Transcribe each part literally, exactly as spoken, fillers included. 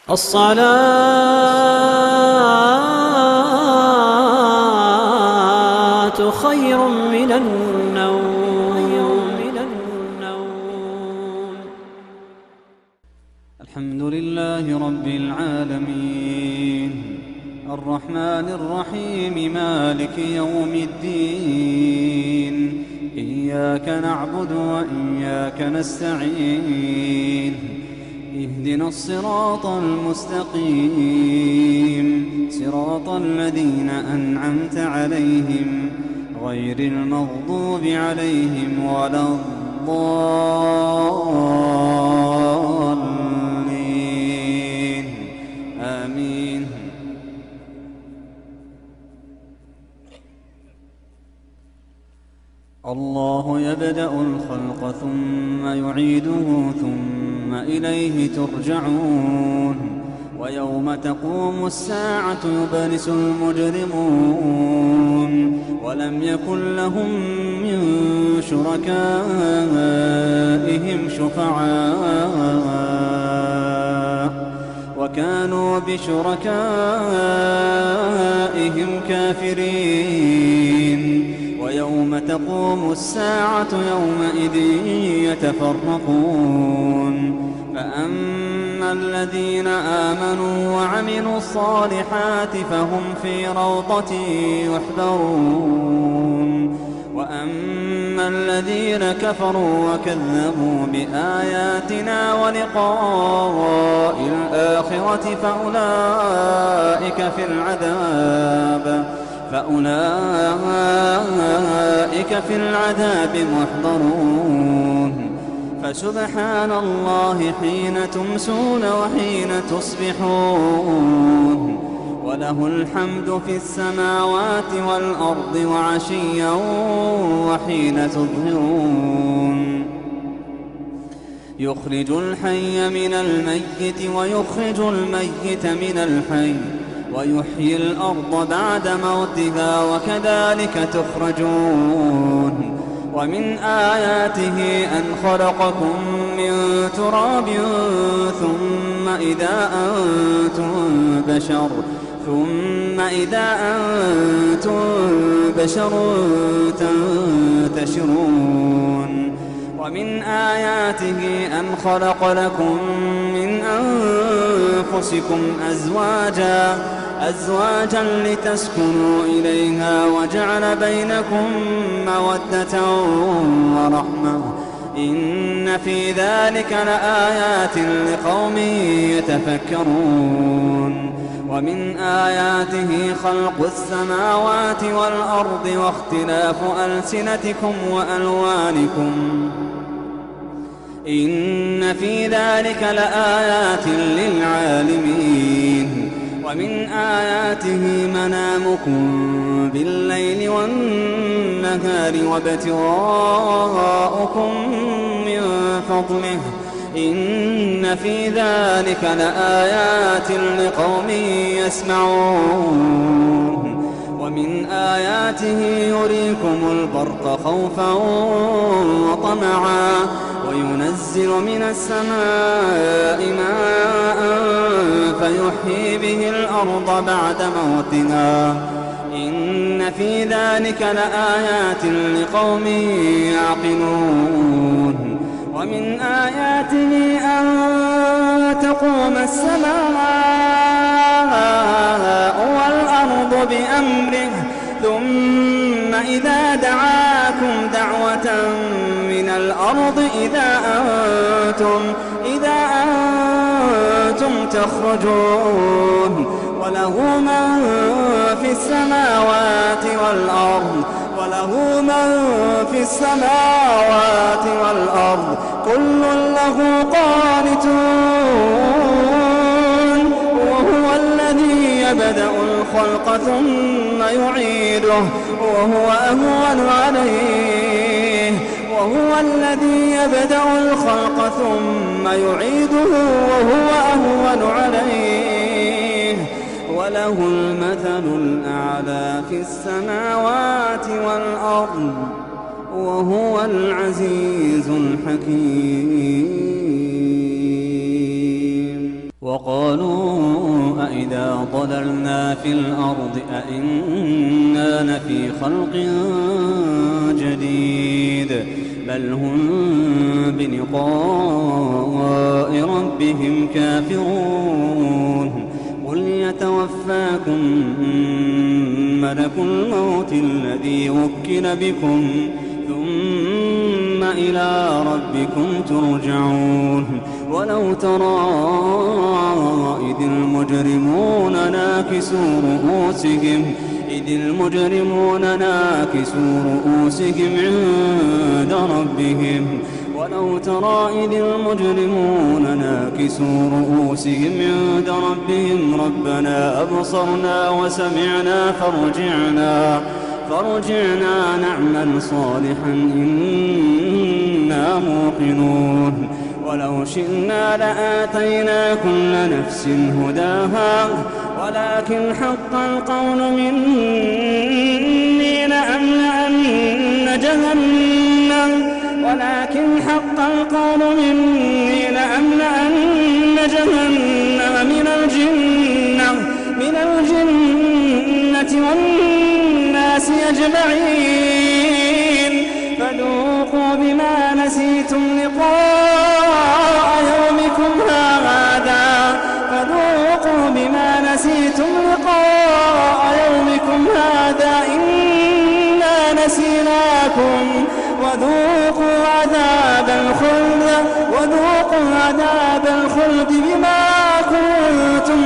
الصلاة خير من النوم. الحمد لله رب العالمين الرحمن الرحيم مالك يوم الدين، إياك نعبد وإياك نستعين، اهدنا الصراط المستقيم صراط الذين أنعمت عليهم غير المغضوب عليهم ولا الضالين آمين. الله يبدأ الخلق ثم يعيده ثم إليه ترجعون، ويوم تقوم الساعة يبلس المجرمون ولم يكن لهم من شركائهم شفعاء وكانوا بشركائهم كافرين. ويوم تقوم الساعة يومئذ يتفرقون، فأما الذين آمنوا وعملوا الصالحات فهم في روضة يحبرون، وأما الذين كفروا وكذبوا بآياتنا ولقاء الآخرة فأولئك في العذاب فأولئك في العذاب محضرون. فسبحان الله حين تمسون وحين تصبحون، وله الحمد في السماوات والأرض وعشيا وحين تظهرون. يخرج الحي من الميت ويخرج الميت من الحي ويحيي الأرض بعد موتها وكذلك تخرجون. ومن آياته أن خلقكم من تراب ثم إذا أنتم بشر ثم إذا أنتم بشر تنتشرون. ومن آياته أن خلق لكم من أنفسكم أزواجا أزواجا لتسكنوا إليها وجعل بينكم مودة ورحمة، إن في ذلك لآيات لقوم يتفكرون. ومن آياته خلق السماوات والأرض واختلاف ألسنتكم وألوانكم، إن في ذلك لآيات للعالمين. ومن آياته منامكم بالليل والنهار وابتغاؤكم من فضله، إن في ذلك لآيات لقوم يسمعون. ومن آياته يريكم البرق خوفا وطمعا وينزل من السماء ماء فيحيي به الأرض بعد موتها، إن في ذلك لآيات لقوم يعقلون. ومن آياته أن تقوم السماء والأرض بأمره ثم إذا دعاكم دعوة من الأرض إذا أنتم, إذا أنتم تخرجون. وله من في السماوات والأرض وله من في السماوات والأرض كل له قانتون. وهو الذي يبدأ الخلق ثم يعيده وهو أهون عليه وهو الذي يبدأ الخلق ثم يعيده وهو أهون عليه وله المثل الأعلى في السماوات والأرض وهو العزيز الحكيم. وقالوا أإذا ضللنا في الأرض أإنا لفي خلق جديد بل هم بلقاء ربهم كافرون قل يتوفاكم ملك الموت الذي وكل بكم ثم إلى ربكم ترجعون ولو ترى إذ المجرمون ناكسوا رؤوسهم إذ المجرمون ناكسوا رؤوسهم عند ربهم ولو ترى إذ المجرمون ناكسوا رؤوسهم عند ربهم ربنا أبصرنا وسمعنا فارجعنا فارجعنا نعمل صالحا إنا موقنون ولو شئنا لآتينا كل نفس هداها ولكن حق القول مني لأملأن جهنم ولكن حق القول مني لأملأن جهنم من الجنة من الجنة والناس أجمعين فذوقوا بما نسيتم لقاء يومكم هذا فذوقوا بما نسيتم لقاء يومكم هذا إنا نسيناكم وذوقوا عذاب الخلد وذوقوا عذاب الخلد بما كنتم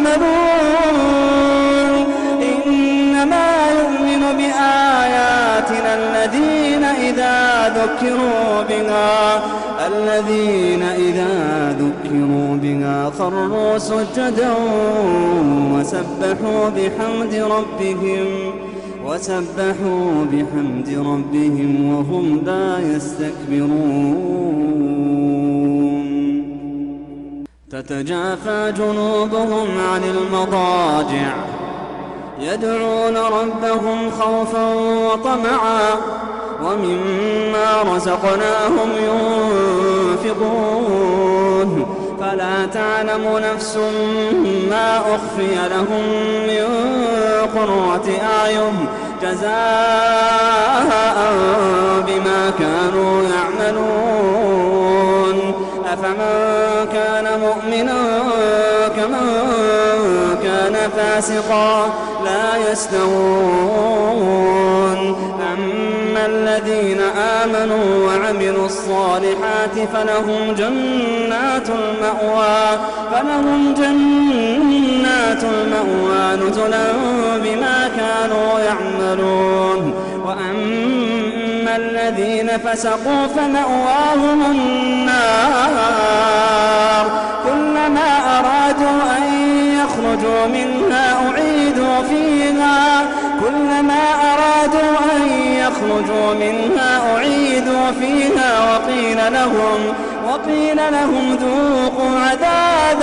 تعملون إنما يؤمن بآياتنا الذين إذا ذكروا بها الذين إذا ذكروا بها خروا سجدا وسبحوا بحمد ربهم وسبحوا بحمد ربهم وهم لا يستكبرون تتجافى جنوبهم عن المضاجع يدعون ربهم خوفا وطمعا ومما رزقناهم ينفقون فلا تعلم نفس ما أخفي لهم من قرة أعين جزاء بما كانوا يعملون أفمن كان مؤمنا كمن كان فاسقا لا يستوون أما الذين آمنوا وعملوا الصالحات فلهم جنات المأوى فلهم جنات المأوى نزلا بما كانوا يعملون وأما الذين فسقوا فمأواهم النار كلما أرادوا أن يخرجوا منها أعيدوا فيها كلما أرادوا أن يخرجوا منها أعيدوا فيها وقيل لهم وقيل لهم ذوقوا عذاب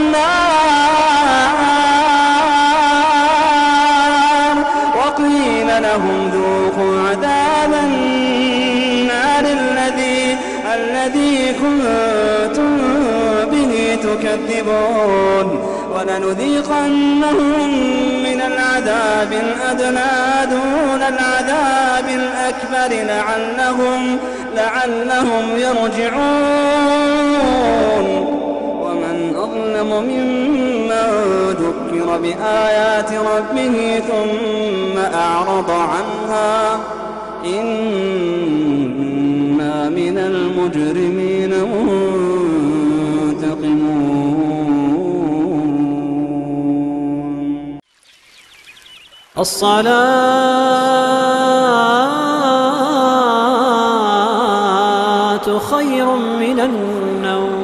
النار وقيل لهم ذوقوا عذاب النار الذي الذي كنتم به تكذبون ولنذيقنهم من العذاب الأدنى دون العذاب الأكبر لعلهم لعلهم يرجعون ومن أظلم ممن ذكر بآيات ربه ثم أعرض عنها إنا من المجرمين منتقمون الصلاة خير من النوم